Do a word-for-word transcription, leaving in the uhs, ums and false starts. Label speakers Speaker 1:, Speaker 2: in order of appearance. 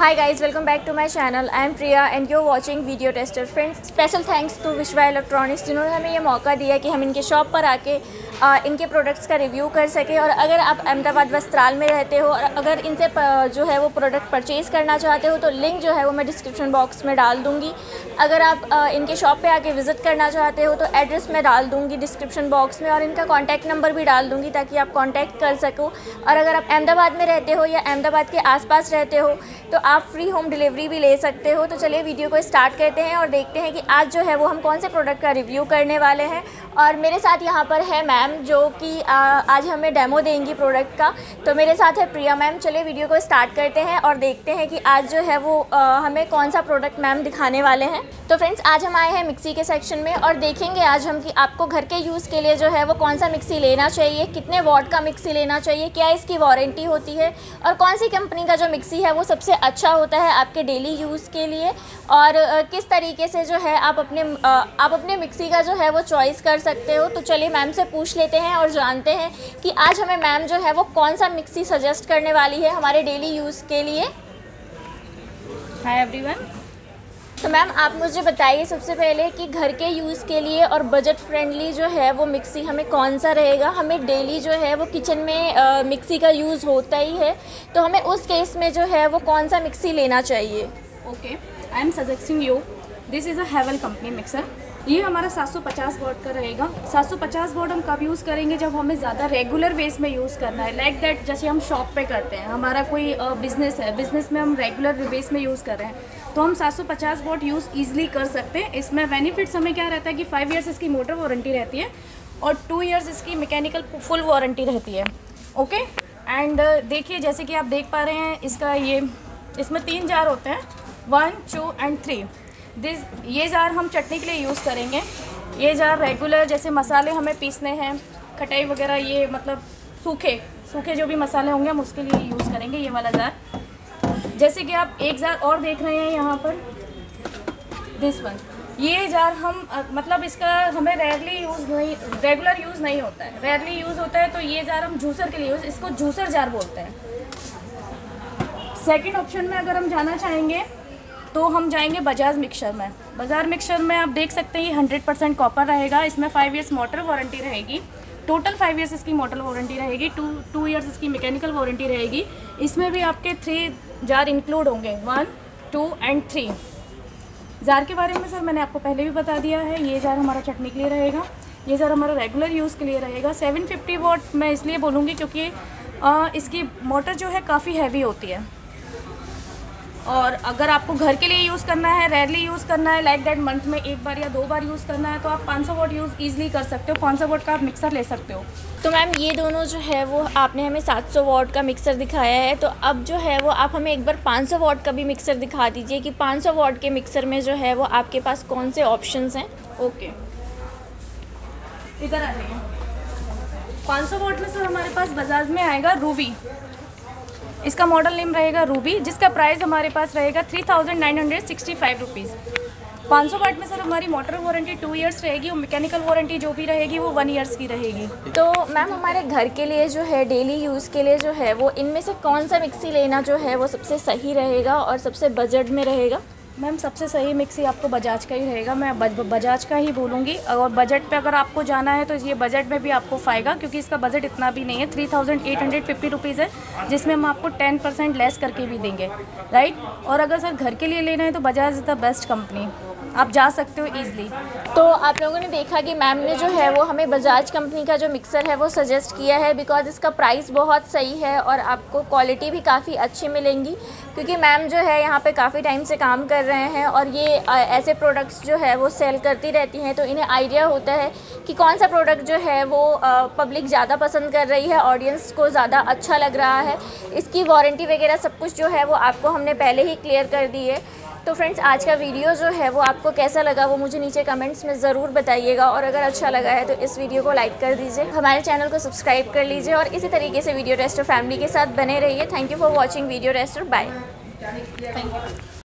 Speaker 1: Hi guys, welcome back to my channel. I am Priya and you're watching Video Tester. Friends, special thanks to Vishwa electronics जिन्होंने हमें ये मौका दिया कि हम इनके शॉप पर आके आ, इनके प्रोडक्ट्स का रिव्यू कर सकें। और अगर आप अहमदाबाद वस्त्राल में रहते हो और अगर इनसे जो है वो प्रोडक्ट परचेज़ करना चाहते हो तो लिंक जो है वो मैं डिस्क्रिप्शन बॉक्स में डाल दूँगी। अगर आप आ, इनके शॉप पे आके विज़िट करना चाहते हो तो एड्रेस मैं डाल दूँगी डिस्क्रिप्शन बॉक्स में और इनका कॉन्टैक्ट नंबर भी डाल दूँगी ताकि आप कॉन्टैक्ट कर सको। और अगर आप अहमदाबाद में रहते हो या अहमदाबाद के आसपास रहते हो तो आप फ्री होम डिलीवरी भी ले सकते हो। तो चलिए वीडियो को स्टार्ट करते हैं और देखते हैं कि आज जो है वो हम कौन से प्रोडक्ट का रिव्यू करने वाले हैं। और मेरे साथ यहाँ पर है मैम जो कि आज हमें डेमो देंगी प्रोडक्ट का। तो मेरे साथ है प्रिया मैम। चलिए वीडियो को स्टार्ट करते हैं और देखते हैं कि आज जो है वो आ, हमें कौन सा प्रोडक्ट मैम दिखाने वाले हैं। तो फ्रेंड्स, आज हम आए हैं मिक्सी के सेक्शन में और देखेंगे आज हम कि आपको घर के यूज़ के लिए जो है वो कौन सा मिक्सी लेना चाहिए, कितने वॉट का मिक्सी लेना चाहिए, क्या इसकी वारंटी होती है और कौन सी कंपनी का जो मिक्सी है वो सबसे अच्छा होता है आपके डेली यूज़ के लिए और किस तरीके से जो है आप अपने आप अपने मिक्सी का जो है वो चॉइस कर सकते हो। तो चलिए मैम से पूछ लेते हैं और जानते हैं कि आज हमें मैम जो है वो कौन सा मिक्सी सजेस्ट करने वाली है हमारे डेली यूज़ के लिए।
Speaker 2: Hi everyone.
Speaker 1: तो मैम आप मुझे बताइए सबसे पहले कि घर के यूज़ के लिए और बजट फ्रेंडली जो है वो मिक्सी हमें कौन सा रहेगा। हमें डेली जो है वो किचन में आ, मिक्सी का यूज़ होता ही है, तो हमें उस केस में जो है वो कौन सा मिक्सी लेना चाहिए।
Speaker 2: Okay, I am suggesting you this is a Havells company mixer. ये हमारा सात सौ पचास वॉट का रहेगा। सात सौ पचास वॉट हम कब यूज़ करेंगे, जब हमें ज़्यादा रेगुलर बेस में यूज़ करना है। लाइक दैट, जैसे हम शॉप पे करते हैं, हमारा कोई बिज़नेस है, बिज़नेस में हम रेगुलर बेस में यूज़ कर रहे हैं तो हम सात सौ पचास वॉट यूज़ ईजिली कर सकते हैं। इसमें बेनिफिट्स हमें क्या रहता है कि फाइव ईयर्स इसकी मोटर वारंटी रहती है और टू ईयर्स इसकी मैकेनिकल फुल वारंटी रहती है। ओके, एंड देखिए जैसे कि आप देख पा रहे हैं इसका ये इसमें तीन जार होते हैं, one two and three. This ये जार हम चटनी के लिए यूज़ करेंगे। ये जार रेगुलर जैसे मसाले हमें पीसने हैं, खटाई वगैरह, ये मतलब सूखे सूखे जो भी मसाले होंगे हम उसके लिए यूज़ करेंगे ये वाला जार। जैसे कि आप एक जार और देख रहे हैं यहाँ पर, दिस वन। ये जार हम मतलब इसका हमें रेयरली यूज़ नहीं, रेगुलर यूज़ नहीं होता है, रेयरली यूज़ होता है। तो ये जार हम जूसर के लिए यूज़, इसको जूसर जार बोलते हैं। सेकंड ऑप्शन में अगर हम जाना चाहेंगे तो हम जाएंगे बजाज मिक्सर में। बजाज मिक्सर में आप देख सकते हैं ये हंड्रेड परसेंट कॉपर रहेगा। इसमें फाइव इयर्स मोटर वारंटी रहेगी, टोटल फाइव इयर्स इसकी मोटर वारंटी रहेगी, टू टू इयर्स इसकी मैकेनिकल वारंटी रहेगी। इसमें भी आपके थ्री जार इंक्लूड होंगे, one two and three. Jar के बारे में सर मैंने आपको पहले भी बता दिया है। ये जार हमारा चटनी के लिए रहेगा, ये जार हमारा रेगुलर यूज़ के लिए रहेगा। सेवन फिफ्टी वॉट मैं इसलिए बोलूँगी क्योंकि आ, इसकी मोटर जो है काफ़ी हैवी होती है और अगर आपको घर के लिए यूज़ करना है, रेयरली यूज़ करना है, लाइक दैट मंथ में एक बार या दो बार यूज़ करना है तो आप पाँच सौ वॉट यूज़ ईजिली कर सकते हो। पाँच सौ वॉट का आप मिक्सर ले सकते हो।
Speaker 1: तो मैम ये दोनों जो है वो आपने हमें सात सौ वॉट का मिक्सर दिखाया है, तो अब जो है वो आप हमें एक बार पाँच सौ वॉट का भी मिक्सर दिखा दीजिए कि पाँच सौ वॉट के मिक्सर में जो है वो आपके पास कौन से ऑप्शंस हैं।
Speaker 2: ओके, इधर आ जाइए। पाँच सौ वॉट में सर हमारे पास बजाज में आएगा रूबी, इसका मॉडल नेम रहेगा रूबी, जिसका प्राइस हमारे पास रहेगा three thousand nine hundred sixty five rupees. पाँच सौ वाट में सर हमारी मोटर वारंटी टू इयर्स रहेगी और मैकेनिकल वारंटी जो भी रहेगी वो वन इयर्स की रहेगी।
Speaker 1: तो मैम हमारे घर के लिए जो है, डेली यूज़ के लिए जो है वो इनमें से कौन सा मिक्सी लेना जो है वो सबसे सही रहेगा और सबसे बजट में रहेगा।
Speaker 2: मैम सबसे सही मिक्सी आपको बजाज का ही रहेगा, मैं बज, बजाज का ही बोलूँगी। और बजट पे अगर आपको जाना है तो ये बजट में भी आपको फायदा, क्योंकि इसका बजट इतना भी नहीं है, three thousand eight hundred fifty rupees है, जिसमें हम आपको टेन परसेंट लेस करके भी देंगे, राइट। और अगर सर घर के लिए लेना है तो Bajaj is the best company, आप जा सकते हो ईजिली।
Speaker 1: तो आप लोगों ने देखा कि मैम ने जो है वो हमें बजाज कंपनी का जो मिक्सर है वो सजेस्ट किया है, बिकॉज इसका प्राइस बहुत सही है और आपको क्वालिटी भी काफ़ी अच्छी मिलेंगी, क्योंकि मैम जो है यहाँ पे काफ़ी टाइम से काम कर रहे हैं और ये ऐसे प्रोडक्ट्स जो है वो सेल करती रहती हैं, तो इन्हें आइडिया होता है कि कौन सा प्रोडक्ट जो है वो पब्लिक ज़्यादा पसंद कर रही है, ऑडियंस को ज़्यादा अच्छा लग रहा है। इसकी वारंटी वगैरह सब कुछ जो है वो आपको हमने पहले ही क्लियर कर दी है। तो फ्रेंड्स, आज का वीडियो जो है वो आपको कैसा लगा वो मुझे नीचे कमेंट्स में ज़रूर बताइएगा और अगर अच्छा लगा है तो इस वीडियो को लाइक कर दीजिए, हमारे चैनल को सब्सक्राइब कर लीजिए और इसी तरीके से वीडियो टेस्टर फैमिली के साथ बने रहिए। Thank you for watching video tester. Bye.
Speaker 2: Thank you.